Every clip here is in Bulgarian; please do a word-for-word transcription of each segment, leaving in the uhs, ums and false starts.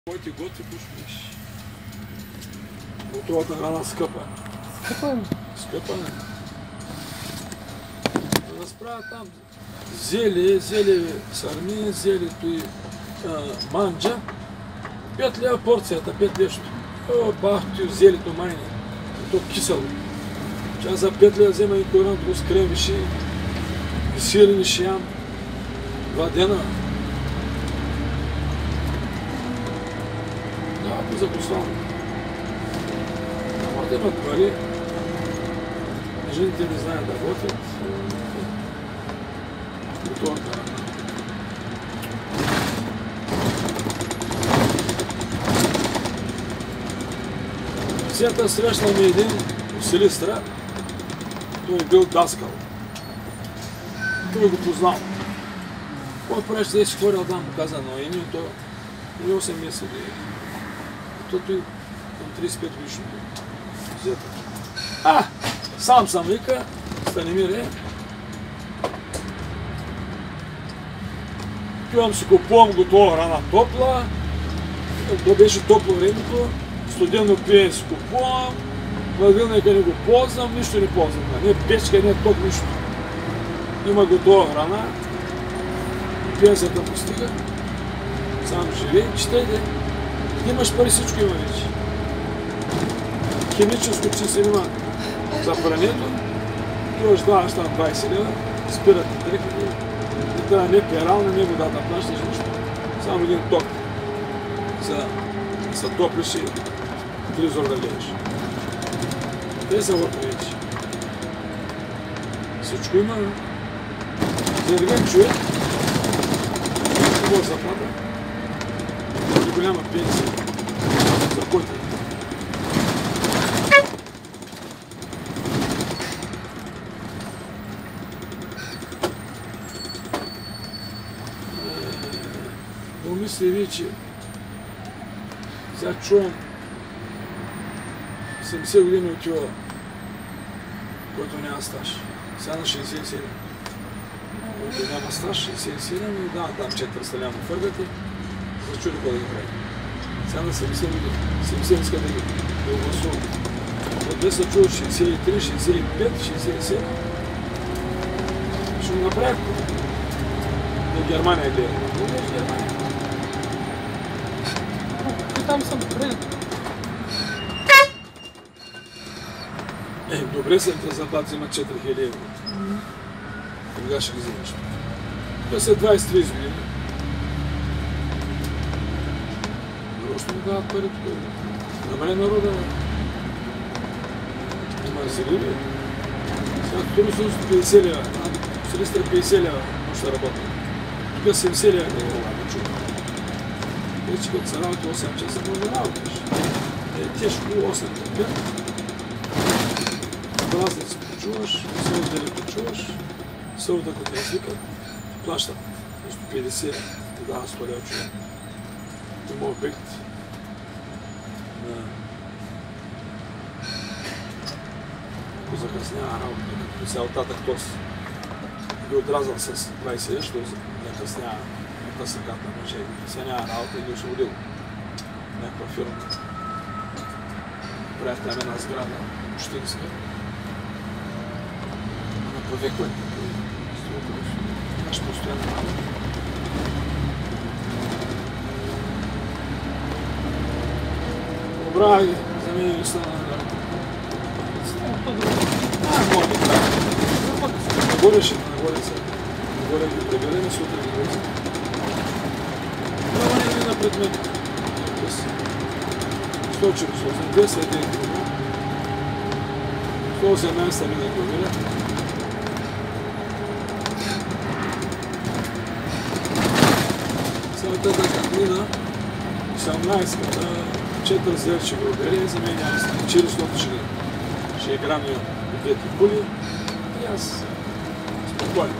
Кой ти готви пушиш? Готовата храна скъпа. Скъпа е? Скъпа е. Да разправя там зели, зели сарми, зели той манджа. Пет лева порцията, пет нещо. О, бах ти зелето майне. То кисело. Ча за пет лева взема и коран, друг с крем виши. И сирени ще ям. Два дена. Да, закусвам. Няма да имат пари. Жените не знаят да готвят. Готова храна. Сета срещнаме един в Силистра. Той е бил даскал. Той го познал. Кой правиш, да си хворил там, показа на името, и осем месеца. То той към тридесет и пет годишно взета. А, сам съм вика, Станимире. Пивам си купувам готова храна топла. То беше топло времето. Студено пиене си купувам. Хладилника не го ползвам, нищо не ползвам. Не печка, не ток, нищо. Има готова храна. Пенсията постига. Сам живее, четете. Имаш пари, всичко има вече. Химическо чистене има за прането. Ти даваш там двайсет лева, спират ти дрехи. И трябва не перална, не вода да плащаш нищо. Само един ток. За да се топлиш и телевизор да гледаш. Те са върху вече. Всичко има. За един човек, хубава заплата, и голяма пенсия. За който? Помисли вече, сега чувам седемдесет години отива, който няма стаж. Сега на шейсет и седем. Който няма стаж, шейсет и седем и да, там четириста ляма фъргате, за чуди какво да ги прави. Сега на седемдесет години, седемдесет иска да ги гласувам. От двеста чува шейсет и три, шейсет и пет, шейсет и седем. Ще го направят. На Германия гледа. Не гледаш Германия. И там съм добре. Е, добре са те заплати взимат четири хиляди евро. Кога ще ги вземеш? Това са двайсет до трийсет години. Просто му дават пари тук. Намали народа. Има зеливи. Сега тук са петдесет лева. В Силистра петдесет лева може да работи. Тук седемдесет лева не е да чува. Вече като са работи осем часа може да работиш. Е тежко осем до пет. Празници почуваш, събота почуваш, събота като извикат, плащат. Просто петдесет, тогава сто лева човек. Има обект на... Ако закъснява работа, като сега оттатък тос. Би отрязал с двайсет лева, защото закъснява на съкат на мъже. Сега няма работа и ги освободил. Някаква фирма. Правят там една сграда, общинска. Повеквай. Наш постоянно работа. Добра ги, за мен не стана работа. А, може да правя. Нагоре ще нагоре се. Нагоре ги преберем, сутрин ги вързи. Това не е на предмет. сто четиристотин, двеста един километр. сто осемнайсет мина километра. Сега така мина осемнайсета, четиридесет ще го обере, за мен няма стане. четиристотин ще, ще играм и двете пули. И аз спокойно.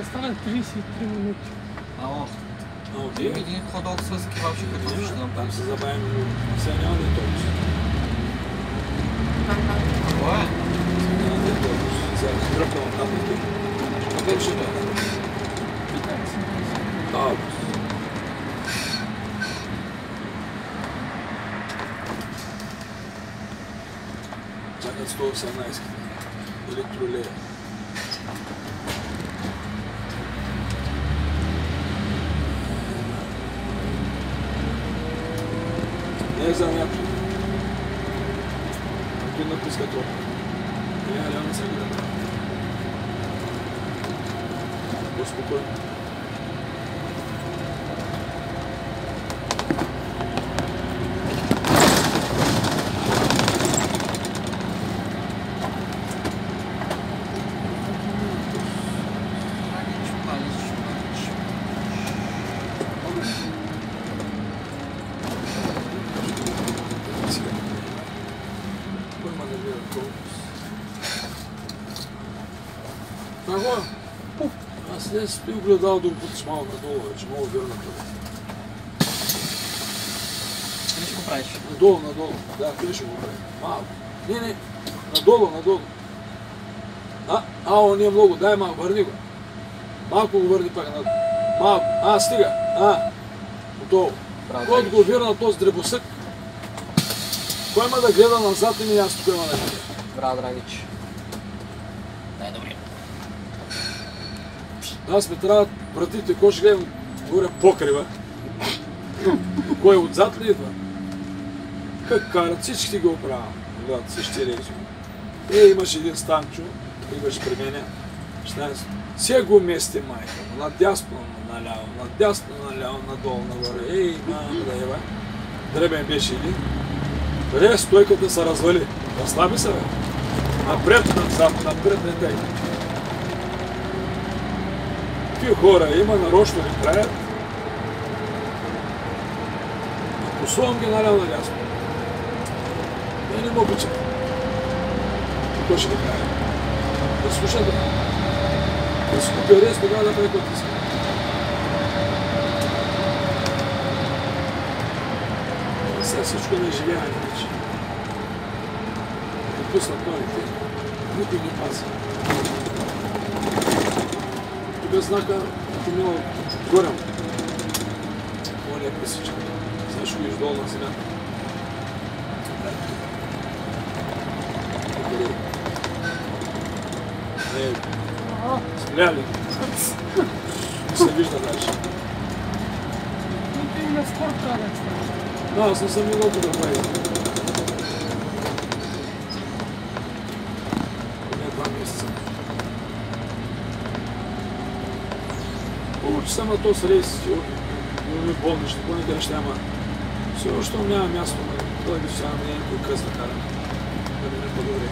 стана тридесет и три минути. Ало, А, окей. един ходок с кебабче, като Няма, ще там направим. се забавим, но сега няма да е толкова. Какво е? Няма да е толкова. Сега да дръпнем от там. Къде ще това? А, чакат сто и осемнадесет електролея. Не е за някой. Ако написка това. Не, реално се гледа. Спокойно. Палич, палич, палич. Сега. Кой ма да гледа толкова? Какво? Аз не си огледал да го пътиш малко надолу, че мога да върна това. Къде ще го правиш? Надолу, надолу. Да, къде ще го правим? Малко. Не, не. Надолу, надолу. А, ао, не е много. Дай малко, върни го. Малко го върни пак надолу. Малко. А, стига. А, готово. Браво, Кой Драгич. го вирна този дребосък? Кой има да гледа назад и ми ясно кой има да гледа? Браво, Драгич. Най-добре. Аз ме трябва вратите, кой ще гледам горе покрива. Кой отзад ли идва? Как карат, всички ги оправя. Гледат, всички рейзи. Е, имаш един Станчо, идваш при мене. шестнадесет. Все го мести майка. Надясно, наляво, надясно, наляво, надолу, нагоре. Ей, мама да ева. Дребен беше един. Ре, стойката се развали. Разслаби се, бе. Напред, назад, напред, не дай. Какви хора има, нарочно ли правят? Посувам ги наляво надясно. Те не му обичат. Какво ще ги правя? Да слушат, да. Да си купи рез, тогава да прави който иска. Сега всичко не живеяне вече. Да пуснат новите, никой не пази. Тук знака, ако мила горе. Моля, пресича. Сега ще го издолу на земята. Не, спляли. Не се вижда даже. Ну, ти на спорт трябва да станеш. Да, аз не съм много да правя. Не два месеца. Получи съм на този рейс, имаме болнични, по-никъде ще няма. Все още няма място, той би сега не е някой къс да карам. Да ми не по-добре.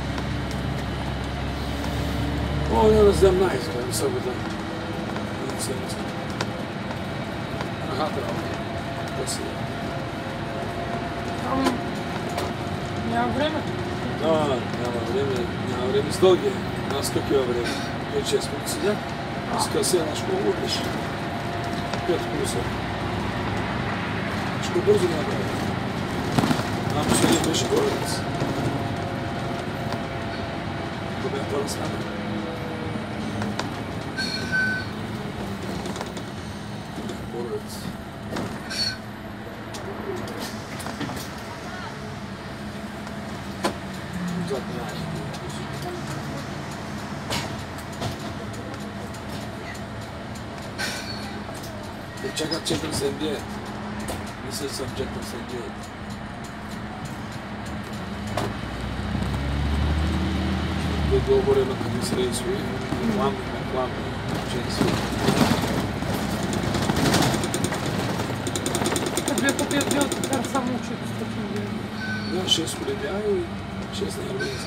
О, не раздем найс, да не са вода. Не се не са. Аха, трябва. Да си. Там няма време. Да, няма време, няма време с дълги. Аз как има време? пет шест минути седя. Аз късе една школа удиш. пет плюса. Ще бързо да направя. Нам последния беше горец. Победата разхана. Горец. Отзад няма. Те чакат четиридесет и девет. Мисля, че съм четиридесет и девет. До долу време да ми се рейсови. Рекламни, рекламни, ченси. Две пъти е бил така само четиристотин гривни. Да, шест хиляди и шест на евроиза.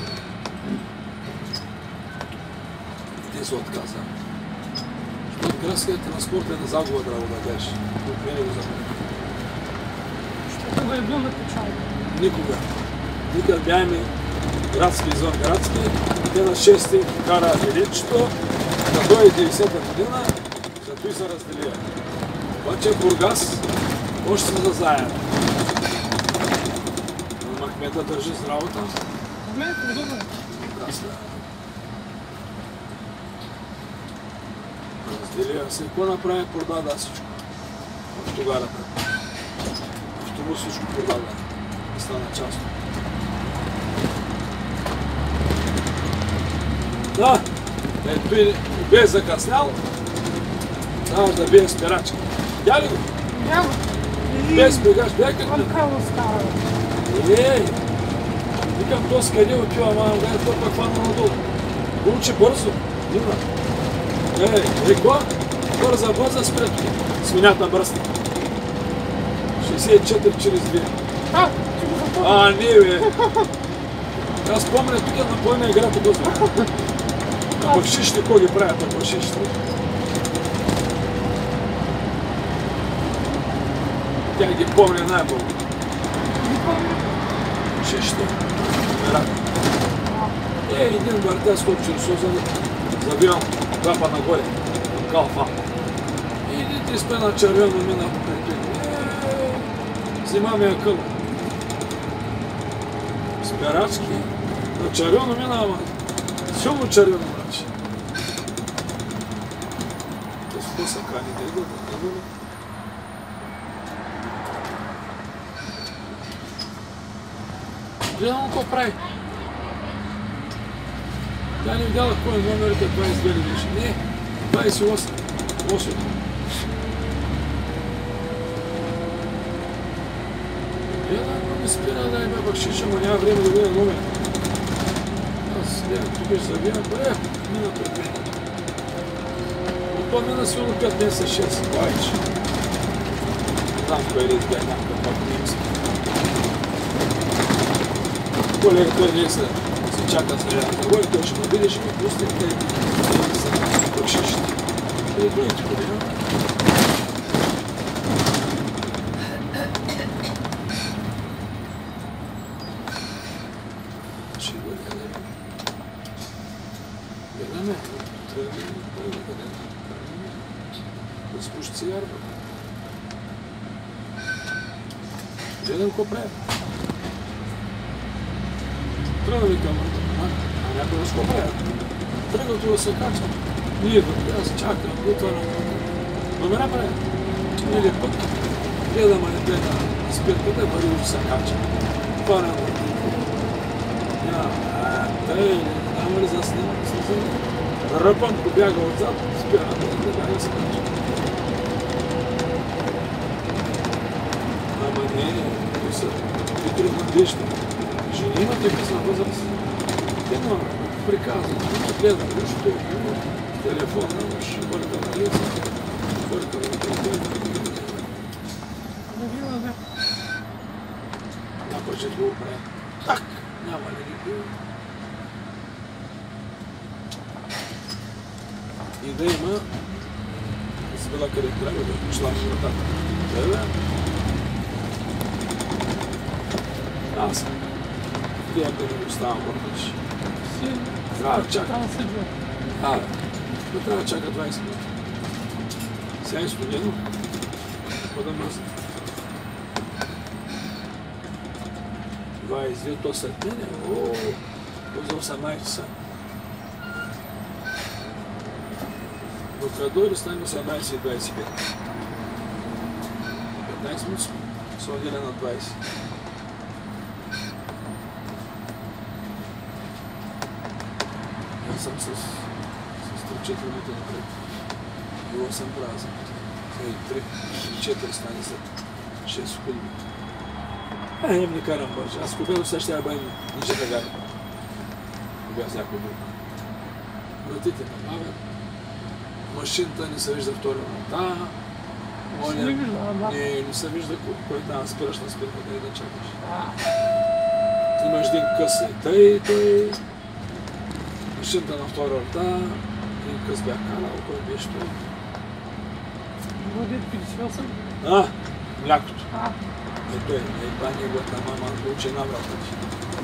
И те се отказа. Защото градският транспорт е на загуба, драго да беше. От мене го забрали. Защото е бил на печалба. Никога. Никога бяхме градски извън градски. Те на шести кара величето, за две хиляди и десета година, след той се разделия. Обаче Бургас още са заедно. Махмета държи с работа. Гледай, удобно. Разделия се. Какво направи? Продаде всичко. В тогарата. Автобус всичко продаде. И стана част. Да, ето и бе закъснял, трябваше да бие спирачка. Видя ли го? Няма. Без бегаш, бе как Там не? кало става. Ей! Викам, то с къде отива, ама гледа, то пък хвана надолу. Получи бързо. Дина. Ей, ей, какво? Бърза, бърза, спре тук. Свинята бръсна. шейсет и четири чрез две. А, че го запомня. А, не, бе. Аз помня, тук е на плойна игра по този. На бакшишите, кой ги правят на бакшишите? Тя ги помня най-много. Не помня. Бакшишите. Номера. Е, един бартя скочил соза, забивам клапа нагоре. Калфа. И един ти спе на червено мина покрай той. Взима ми акъл. Спирачки. На червено мина, ама силно червено, браче. Какво са кани, да идва, да идва. Гледам какво прави. Тя не видяла кой е номерите двайсет и две ли беше. Не, двайсет и осем. осем. Гледам, но не спира да има бакшиша, но няма време да видя номер. Аз гледам, тук ще забивам, бе, мина пред мен. Но то мина силно пет месеца, шест, повече. Знам кой е бе някакъв пак немски. Колегата не се чака с рядата. Той той ще ме види, ще ме пусне и тъй да се бакшишите. И другите колега. Ще го гледаме. Гледаме. Тръгваме. Тръгваме. Да спуши цигарата. Гледам какво прави. Тръгна ми към а някой да се правят. Тръгнато да се качва. Ние да аз чакам, отварям. Номера правят. Или пък гледам, а не гледа спирката, пари да се качва. Отварям. Тъй, няма ли заснема? Ръпам, побяга отзад, спирам да гледа и се качва. Ама не, не са труднодишни. Жени имат и късна възраст. Едно приказва, гледа нещо, телефона, ще бърка на лица, бърка на телефона. Не вила, бе. Напъче го прави. Так, няма ли никой. И да има, да се била къде трябва, да пошла на вратата. Тебе? Аз съм. Гледам да не оставам върташ. Си, Трябва да чака. трябва да се джуя. А, да трябва да чака двайсет минути. Сега е студено. Какво да мръзна? двайсет и две, то след мене. Ооо, за осемнайсет часа. Докато дойде, стане осемнайсет и двайсет и пет. петнайсет минути се отделя на двайсет. Аз съм с три-четири минути напред. И осем празен. Сега и три, четири стане след шест секунди. А, не не карам бърже. Аз когато сега ще я бъдем ниже да гарам. Кога с някой друг. Вратите ме бавят. Машината не се вижда втори момента. Не се вижда, да. Не, не се вижда кой там спираш на спирката и да чакаш. Имаш един къс и тъй, тъй. Машината на втора врата. Един къс бях канал, кой беше той. Владет петдесет и осем. А, млякото. А, Е той, е това неговата мама получи една врата.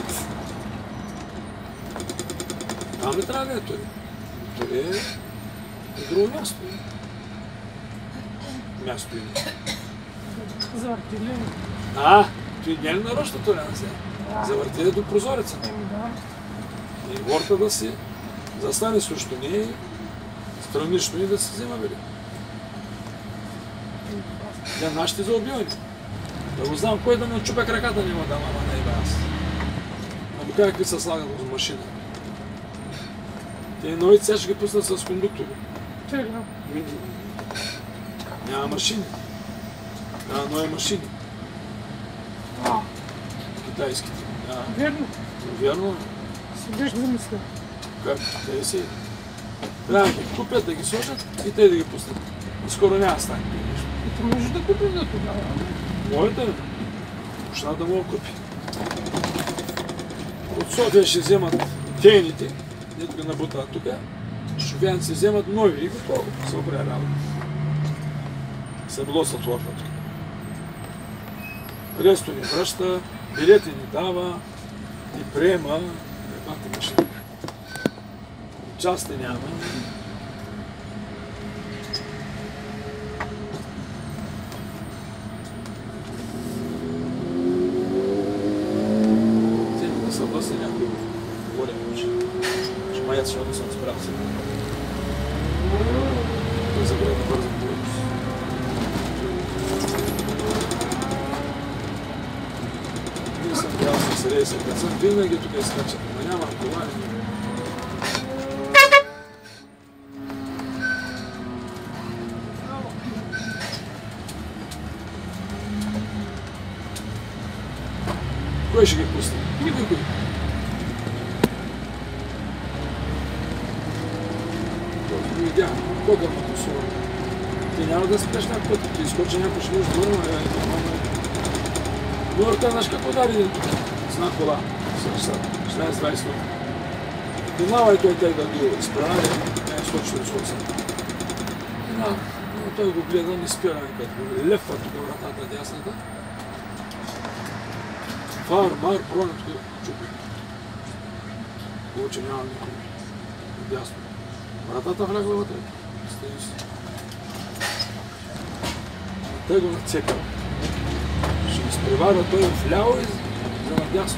Там ли трябва да е той? Той е И друго място. Място има. За артилерия. А, той не е ли нарочно това не се? Да. Завърти до прозореца. Еми да. И горта да си застане срещу нея и странично и да се взема били. Да, нашите за убиване. Да го знам, кой да ме чупя краката няма да мама не е аз. Ама какви се слагат от машина. Те новите сега ще ги пуснат с кондуктори. Тега. Няма машини. Няма нови машини. А, Китайските. А, верно. Вярно. Си беше замислил. Как? Те си. Трябва да ги купят, да ги сложат и те да ги пуснат. И скоро няма стане. И ти можеш да купиш до тогава. Може да. Общината мога купи. От София ще вземат тейните, дето ги набутават тук. Шофиянци вземат нови и готово. Се оправя работа. Събло са творна тук. Ресто ни връща, билети ни дава, ни приема. Ебате машина. Части няма. Вземи да се области някой голем учи. Ще маят, защото не съм справил се. Той забравя да бързам полус. Не съм бял с рейса, като съм винаги тук изкачат, но нямам това. Кой ще ги пусне? Никой кой. Който го видя, кога ме тусува. Ти няма да спреш на път, ти изкочи някой ще го сбърна, е, нормално. Но той знаеш какво даде един тук? Зна кола, шестнайсет двайсет. Внимавай той тъй да го изправя, не е скочил да скочил. Но той го гледа, не спира никъде. Лепва тук вратата дясната. Фар, мар, броня тук чупи. Получе няма никой. Дясно. Вратата влягла вътре. Стои си. Той го нацекал. Ще ги изпреварва той вляво и за надясно.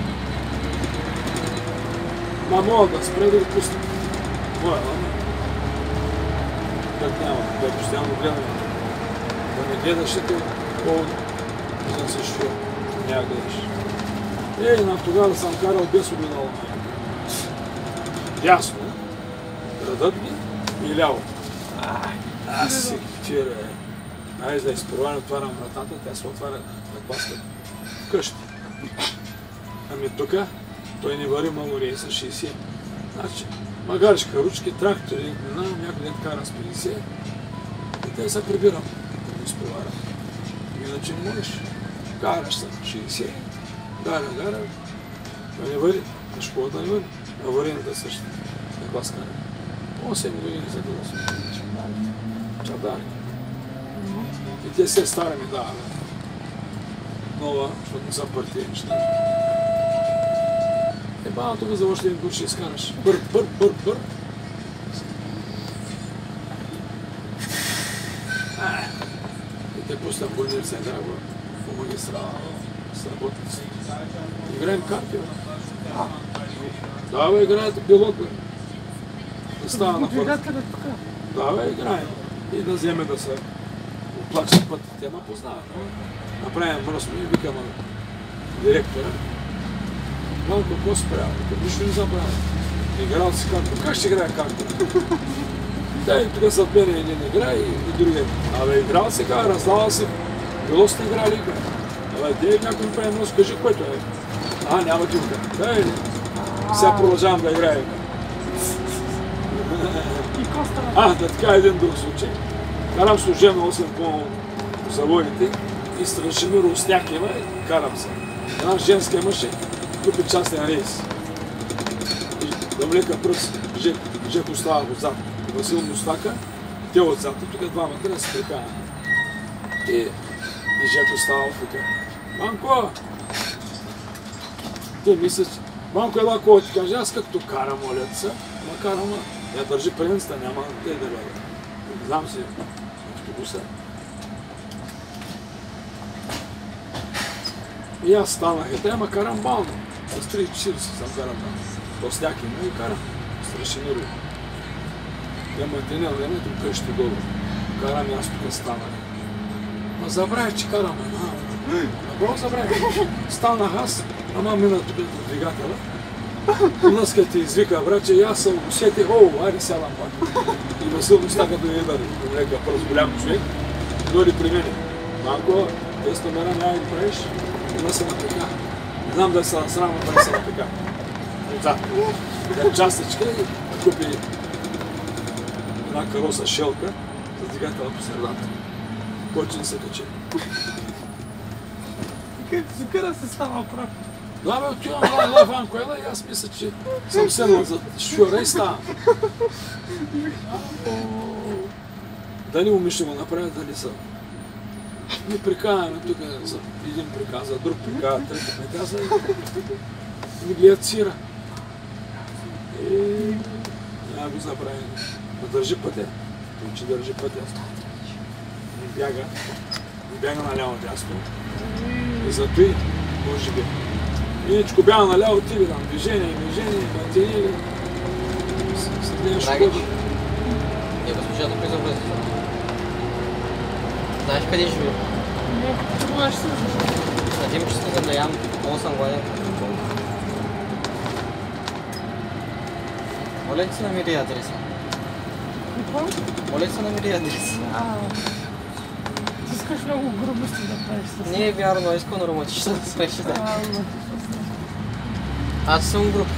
Ма мога да спре да го пусне. Моя, ама. Как няма, той постоянно гледа. Да не гледаш и той повод. За се шофьор. Няма гледаш. Ей, на тогава съм карал без обинало. Ясно. Градът ги и ляво. Ай, аз си тира. Айде да изпроваря, отварям вратата, тя се отваря на паска вкъщи. Ами тука той не вари много рейса шейсет. Значи, магаришка, ручки, трактори, минавам, някой ден кара с петдесет и те се прибирам да го изпроварям. Иначе не можеш. Караш се шейсет, гара, гара, той не вари, на школата не вари, аварийната също. Каква скара? осем години за това съм. Чадарки. И те се стари ми дава. Нова, защото не са партии неща. Е, бана тук за още един път ще изкараш. Бър, бър, бър, бър. И те пусна больница, драго, по магистрала, с работници. Играем карти, бе. Да, бе, играят пилот, бе. Да става на хората. Да, бе, играем. И да вземе да се оплачат път. Те ма познават. Направим мръсно и викам директора. Малко какво се правил? Нищо не забравя. Играл си карта. Как ще играе карта? Да, и тук зад мене един игра и, и другия. Абе, играл си игра, раздавал си. Било сте играли игра. Абе, де някой прави мръсно, кажи което е. А, няма дюка. Да, или? Сега продължавам да играя игра. А, да така е един друг случай. Карам служебно осем по заводите и Страшимир Осняк има и карам се. Една женска имаше, купи частен рейс. И да влека пръст, Жек, Жек остава отзад. Васил Мустака, те отзад, и тук двамата да се прекана. И, и Жек остава тук. Манко! Те мислят, Манко ела кой ти каже, аз както карам, молят се, ма карам, Я държи преенста, няма те да бъде. Знам си автобуса. И аз станах, и те ама карам бално. С три четиридесет съм карам там. То сняг има и карам. Страшен урви. Те мантинел, времето къщи долу. Карам и аз тук станах. Ма забравих, че карам. Направо забравих. Станах аз, ама мина тук до двигателя. Днеска ти извика, браче, и аз съм усетих, о, айде сядам пак. И Васил Доста, като ми бъде, някакъв просто голям човек, дойде при мене. Малко, тези номера няма да правиш, да се напека. Не знам да се насрама, да се напека. Отзад. Тя частичка и купи една кароса шелка с двигателя по средата. Който не се качи. Как си кара се става прав? Да, бе, отивам на Лав Анкоела и аз мисля, че съм седнал за шофьора и ставам. Дали уми ще го направят, дали са. Ми прикаваме тук за един приказа, друг приказа, трети приказа и ми гледат сира. И няма го забравим. Да държи пътя. Той, че държи пътя. Не бяга. Не бяга наляво дясно. И зато и, може би. Иничко бяга наляво, ти ви там движение, движение, мантинили. Драгич, е госпожа да приза връзка. Знаеш къде живи? Не, това ще се знае. Надим, че искам да ям, много съм гладен. Моля ли се намери адреса? Какво? Моля ли се намери адреса? А, ти искаш много грубости да правиш с Не е вярно, искам на романтична да среща. А, Аз съм груб.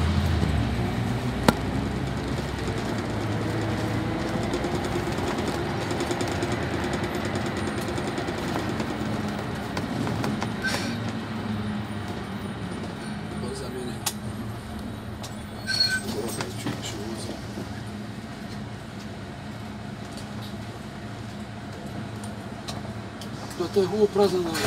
Това е хубаво празна на време.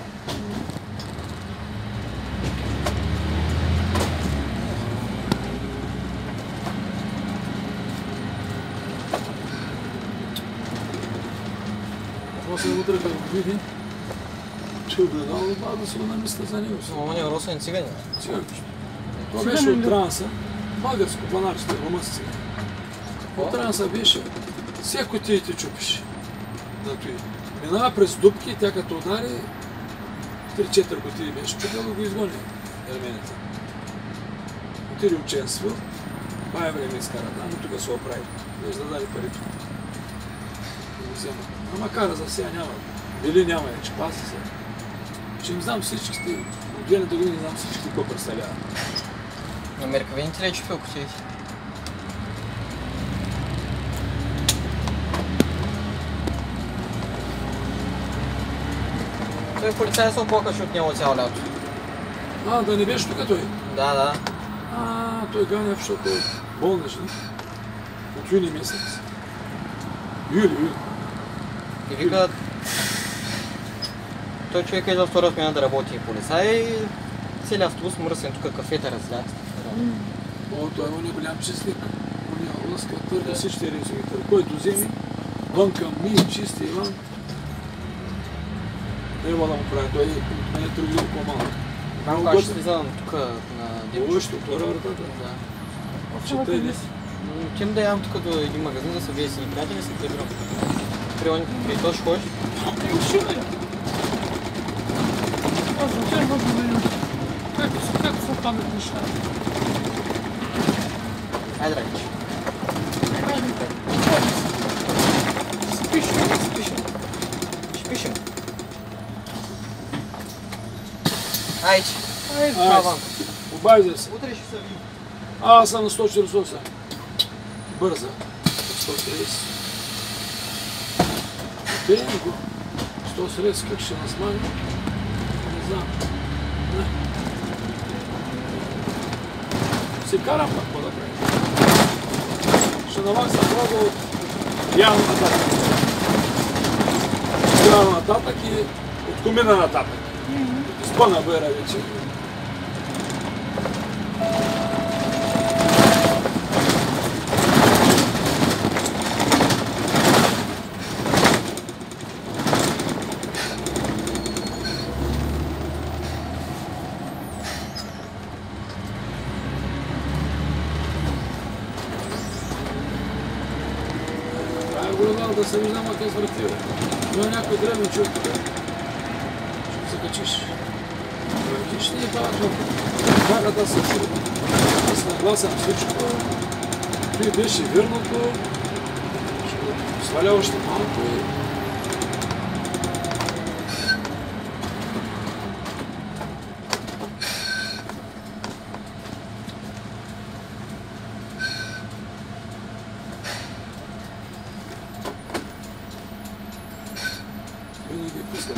После утре да го види, че огледало, това да си го намисля за него. Но не е росен цигани. Циганчето. Това беше от транса, българско панарчето, румънски цигани. От транса беше, всеко ти и ти чупиш. Минава през дупки, тя като удари, три-четири години беше чупил да го изгони ермените. Отиде ученство, бая време изкара там, но тук се оправи. Виж да даде парите. Да го взема. Ама кара за сега няма. Били няма, че паси се. Че им знам всичките, от двената години знам всичките какво представляват. На меркавините ли е чупил кутиите? Той полицай се оплакаше от него цяло лято. А, да не беше тук той? Да, да. А, той Ганев, защото е болничен. От юни месец. Юли, юли. И вика... Той човек е за втора смяна да работи и полицай и целият автобус мръсен тук кафета разлят. О, той е голям чистник. Оня лъска, търга всички рейсови търга. Който вземи, вън към ми, чисти вън. Не мога да му прави, той от мен е трудил по-малък. Малко аз ще слизам тук на Димчо. Лъщо, втора вратата. Да. Чета ли? Тим да ям тук до един магазин, да се вие си ни приятели, се прибирам. При то ще ходиш? Уши, аз зачем го говорю? Как се падат неща? Айде, Драгич. Спишем. Спишем. Спишем. Айде. Айде. Чао, Обаждай се. утре ще се видим. А, аз съм на сто четиридесет и осем. Бърза. сто тридесет. Тем го. сто седемдесет как ще насмага? Не знам. Не. Си карам пак какво да правим. Ще навак съм пробвал от явно нататък. От явно нататък и от комина нататък. От изпъна бъра вече. се виждам ако е свъртил. Но някой древен чук тук. Ще се качиш. Въртиш ли и важно. Как да се чуя. Аз нагласям всичко. Той беше вирното. Ще сваля още малко и... Винаги пускам.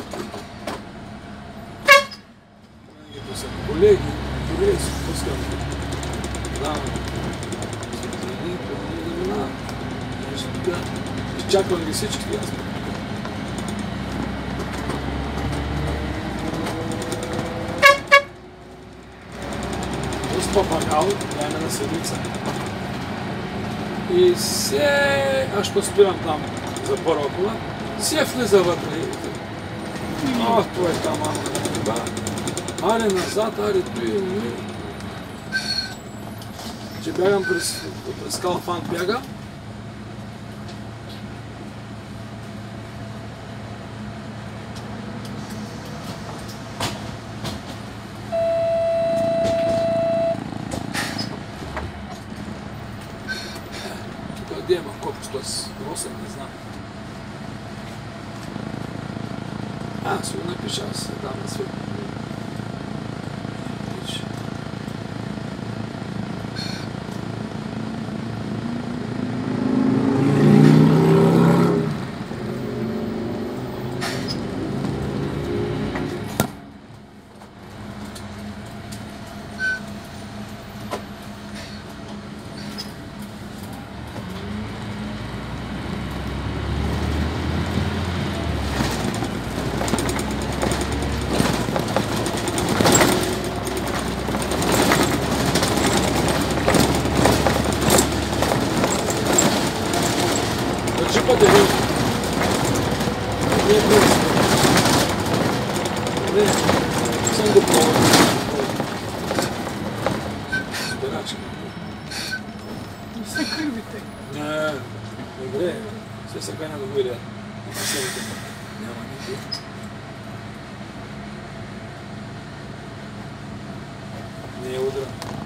Винаги пускам. Колеги, колеги си пускам. Да. Светлини, пълни да мина. Нещо тук. Изчаквам ги всички аз. С папагал, дайме на седмица. И се... Аз ще спирам там за първа кола. Все влиза вътре. Ах, това е там, ама. Аре назад, аре той и ми. Че бягам през, през Калфан бяга. Тук къде има копчето с осем, не знам. А, си го напиша, аз се дам на свет. Държи по деви. Не е просто. Не, съм го пробвал. Спирачка. Не са кървите. Не, добре. Все са каня да го видя. Няма никой. Не е удра.